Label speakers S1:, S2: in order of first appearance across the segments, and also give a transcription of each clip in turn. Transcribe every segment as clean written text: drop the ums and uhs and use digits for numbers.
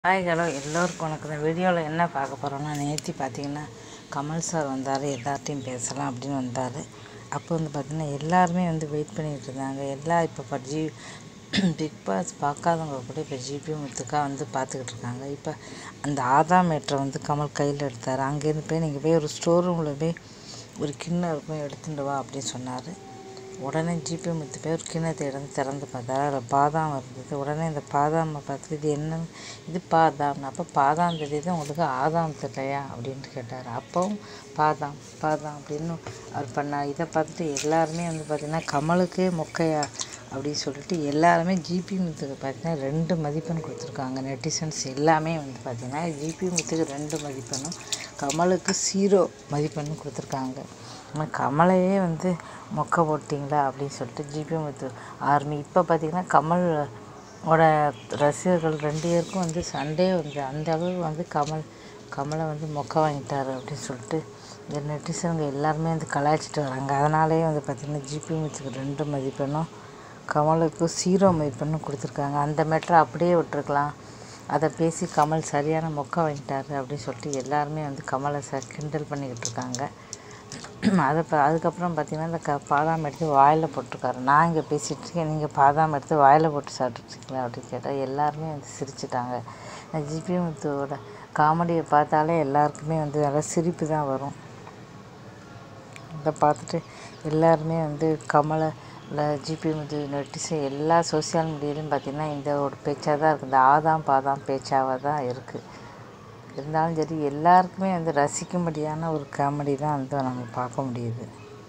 S1: Hi hello எல்லோருக்கும் வணக்கம். இந்த வீடியோவில் என்ன பார்க்க போகிறோன்னா, நேற்று பார்த்தீங்கன்னா கமல் சார் வந்தார், எல்லார்ட்டையும் பேசலாம் அப்படின்னு வந்தார். அப்போ வந்து பார்த்திங்கன்னா எல்லாருமே வந்து வெயிட் பண்ணிகிட்டு இருந்தாங்க. எல்லாம் இப்போ பிக் பாஸ் பார்க்காதவங்க கூட இப்போ ஜிபி முத்துக்கா வந்து பார்த்துக்கிட்டு இருக்காங்க. இப்போ அந்த ஆதாம் மேட்டரை வந்து கமல் கையில் எடுத்தார். அங்கேருந்து போய் நீங்கள் போய் ஒரு ஸ்டோர் ரூமில் போய் ஒரு கிண்ணம் இருக்கும், எடுத்துட்டு வா அப்படின்னு சொன்னார். உடனே ஜிபி முத்து போய் ஒரு கிண்ணத்தை திறந்து பார்த்தாரு. அதில் பாதாம் இருந்தது. உடனே இந்த பாதாமை பார்த்துட்டு இது என்னன்னு, இது பாதாம். அப்போ பாதாம் தெரியுது, உங்களுக்கு ஆதாம் தெரியலையா அப்படின்ட்டு கேட்டார். அப்போவும் பாதாம் பாதாம் அப்படின்னு அவர் பண்ணார். இதை பார்த்துட்டு எல்லாருமே வந்து பார்த்திங்கன்னா கமலுக்கே மொக்கையா அப்படின்னு சொல்லிட்டு எல்லாருமே ஜிபி முத்துக்கு பார்த்தீங்கன்னா 2 மதிப்பெண் கொடுத்துருக்காங்க. நெட்டிசன்ஸ் எல்லாமே வந்து பார்த்திங்கன்னா ஜிபி முத்துக்கு 2 மதிப்பெண்ணும் கமலுக்கு 0 மதிப்பெண்ணும் கொடுத்துருக்காங்க. ஆனால் கமலையே வந்து மொக்கை போட்டிங்களா அப்படின்னு சொல்லிட்டு ஜிபி முத்து ஆர்மி. இப்போ பார்த்திங்கன்னா கமலோட ரசிகர்கள் 2 பேருக்கும் வந்து சண்டே வந்து அந்த அளவு வந்து கமலை வந்து மொக்கை வாங்கிட்டார் அப்படின்னு சொல்லிட்டு இந்த நெட்டிசனுங்க எல்லாருமே வந்து கலாய்ச்சிட்டு வராங்க. அதனாலேயே வந்து பார்த்திங்கன்னா ஜிபி முத்துக்கு 2 மதிப்பெண்ணும் கமலுக்கு 0 மதிப்பெண்ணும் கொடுத்துருக்காங்க. அந்த மேட்டரை அப்படியே விட்டுருக்கலாம். அதை பேசி கமல் சரியான மொக்கை வாங்கிட்டார் அப்படின்னு சொல்லிட்டு எல்லாருமே வந்து கமலை கிண்டல் பண்ணிக்கிட்டு இருக்காங்க. அதுக்கப்புறம் பார்த்திங்கன்னா இந்த பாதாம் எடுத்து வாயில் போட்டிருக்காரு. நான் இங்கே பேசிகிட்ருக்கேன், நீங்கள் பாதாம் எடுத்து வாயில் போட்டு சாப்பிட்டுருக்கீங்களா அப்படின்னு கேட்டால் எல்லாருமே வந்து சிரிச்சிட்டாங்க. ஜிபி முத்துவோட காமெடியை பார்த்தாலே எல்லாருக்குமே வந்து நல்லா சிரிப்பு தான் வரும். இதை பார்த்துட்டு எல்லாருமே வந்து கமலை ஜிபி முத்து நோட்டீஸு எல்லா சோசியல் மீடியாலையும் பார்த்திங்கன்னா இந்த ஒரு பேச்சாக தான் இருக்குது. இந்த ஆதாம் பாதாம் பேச்சாக தான் இருக்குது. இருந்தாலும் சரி எல்லாருக்குமே வந்து ரசிக்கும்படியான ஒரு காமெடி தான் வந்து நம்ம பார்க்க முடியுது.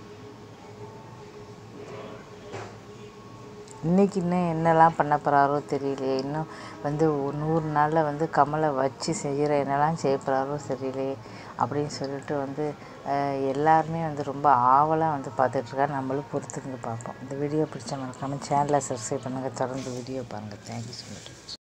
S1: இன்றைக்கி இன்னும் என்னெல்லாம் பண்ண போகிறாரோ தெரியலையே. இன்னும் வந்து 100 நாளில் வந்து கமலை வச்சு செய்கிற என்னெல்லாம் செய்ய போகிறாரோ தெரியலையே அப்படின்னு சொல்லிட்டு வந்து எல்லாருமே வந்து ரொம்ப ஆவலாக வந்து பார்த்துட்ருக்காரு. நம்மளும் பொறுத்துருந்து பார்ப்போம். இந்த வீடியோ பிடிச்ச மறக்காமல் சேனலை சப்ஸ்கிரைப் பண்ணுங்கள். தொடர்ந்து வீடியோ பாருங்கள். Thank you so much.